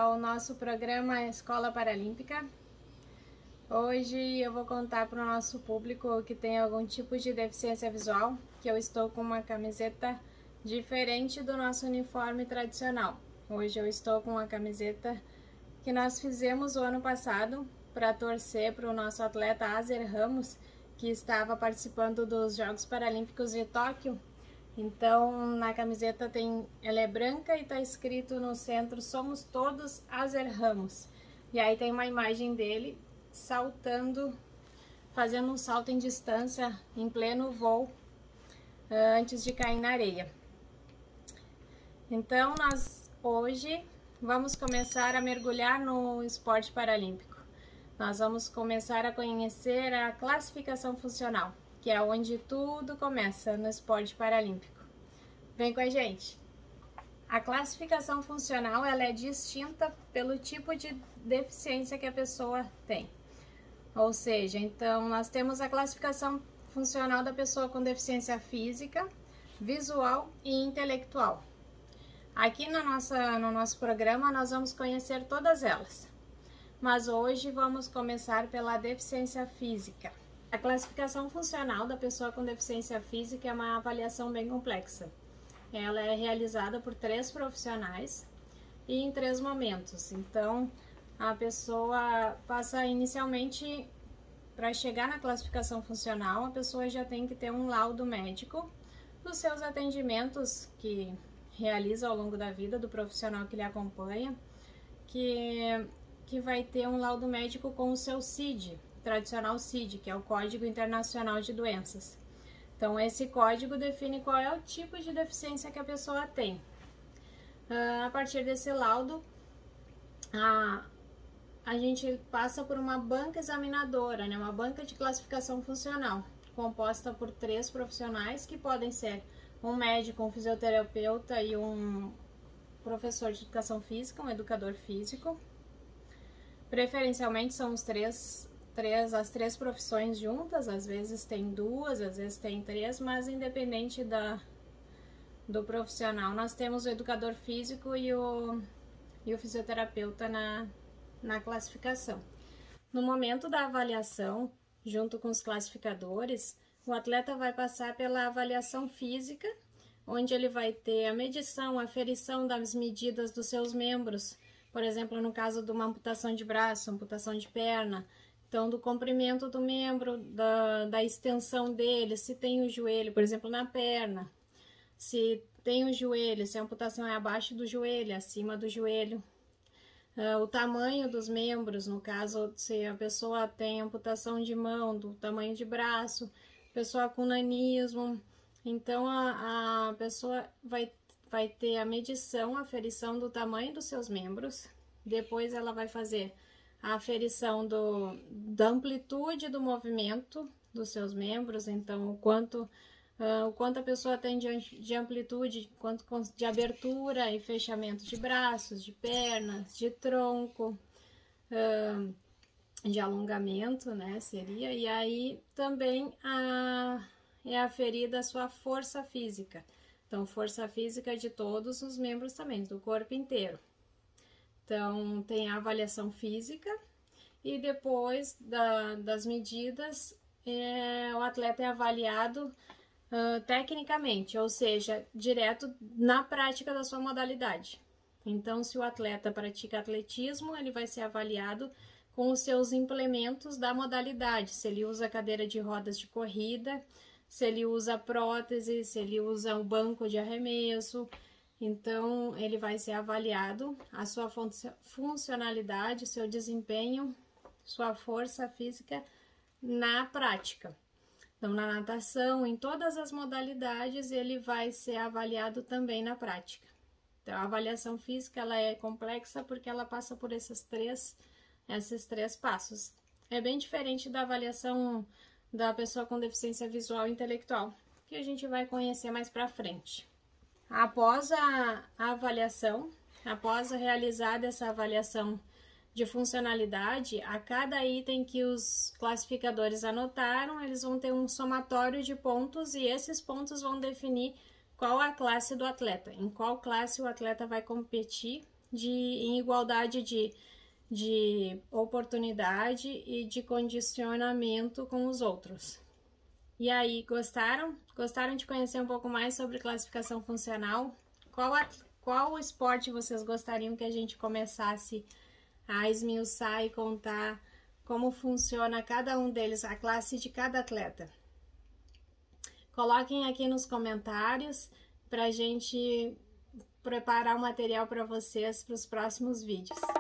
ao nosso programa Escola Paralímpica. Hoje eu vou contar para o nosso público que tem algum tipo de deficiência visual que eu estou com uma camiseta diferente do nosso uniforme tradicional. Hoje eu estou com uma camiseta que nós fizemos o ano passado para torcer para o nosso atleta Azer Ramos, que estava participando dos Jogos Paralímpicos de Tóquio. Então, na camiseta ela é branca e está escrito no centro: somos todos Azer Ramos. E aí tem uma imagem dele saltando, fazendo um salto em distância em pleno voo, antes de cair na areia. Então, nós hoje vamos começar a mergulhar no esporte paralímpico. Nós vamos começar a conhecer a classificação funcional, que é onde tudo começa no esporte paralímpico. Vem com a gente! A classificação funcional ela é distinta pelo tipo de deficiência que a pessoa tem. Ou seja, então nós temos a classificação funcional da pessoa com deficiência física, visual e intelectual. Aqui no nosso programa nós vamos conhecer todas elas, mas hoje vamos começar pela deficiência física. A classificação funcional da pessoa com deficiência física é uma avaliação bem complexa. Ela é realizada por 3 profissionais e em 3 momentos. Então, a pessoa passa inicialmente, para chegar na classificação funcional, a pessoa já tem que ter um laudo médico dos seus atendimentos que realiza ao longo da vida, do profissional que lhe acompanha, que vai ter um laudo médico com o seu CID, tradicional CID, que é o Código Internacional de Doenças. Então, esse código define qual é o tipo de deficiência que a pessoa tem. A partir desse laudo, a gente passa por uma banca examinadora, né? Uma banca de classificação funcional, composta por 3 profissionais, que podem ser um médico, um fisioterapeuta e um professor de educação física, um educador físico. Preferencialmente são as 3 profissões juntas, às vezes tem 2, às vezes tem 3, mas independente do profissional, nós temos o educador físico e o fisioterapeuta na classificação. No momento da avaliação, junto com os classificadores, o atleta vai passar pela avaliação física, onde ele vai ter a medição, a aferição das medidas dos seus membros, por exemplo, no caso de uma amputação de braço, amputação de perna, então do comprimento do membro, da extensão dele, se tem o joelho, por exemplo, na perna, se tem o joelho, se a amputação é abaixo do joelho, acima do joelho, o tamanho dos membros, no caso, se a pessoa tem amputação de mão, do tamanho de braço, pessoa com nanismo, então a pessoa vai ter a medição, a aferição do tamanho dos seus membros, depois ela vai fazer a aferição da amplitude do movimento dos seus membros, então o quanto a pessoa tem de amplitude, quanto de abertura e fechamento de braços, de pernas, de tronco, de alongamento, né, seria, e aí também é aferida a sua força física. Então, força física de todos os membros também, do corpo inteiro. Então, tem a avaliação física e depois das medidas, o atleta é avaliado tecnicamente, ou seja, direto na prática da sua modalidade. Então, se o atleta pratica atletismo, ele vai ser avaliado com os seus implementos da modalidade, se ele usa cadeira de rodas de corrida, se ele usa prótese, se ele usa o banco de arremesso. Então, ele vai ser avaliado a sua funcionalidade, seu desempenho, sua força física na prática. Então, na natação, em todas as modalidades, ele vai ser avaliado também na prática. Então, a avaliação física ela é complexa porque ela passa por esses três passos. É bem diferente da avaliação da pessoa com deficiência visual e intelectual, que a gente vai conhecer mais para frente. Após a avaliação, após a realizada essa avaliação de funcionalidade, a cada item que os classificadores anotaram, eles vão ter um somatório de pontos e esses pontos vão definir qual a classe do atleta, em qual classe o atleta vai competir em igualdade de oportunidade e de condicionamento com os outros. E aí, gostaram? Gostaram de conhecer um pouco mais sobre classificação funcional? Qual esporte vocês gostariam que a gente começasse a esmiuçar e contar como funciona cada um deles, a classe de cada atleta? Coloquem aqui nos comentários para a gente preparar o material para vocês para os próximos vídeos.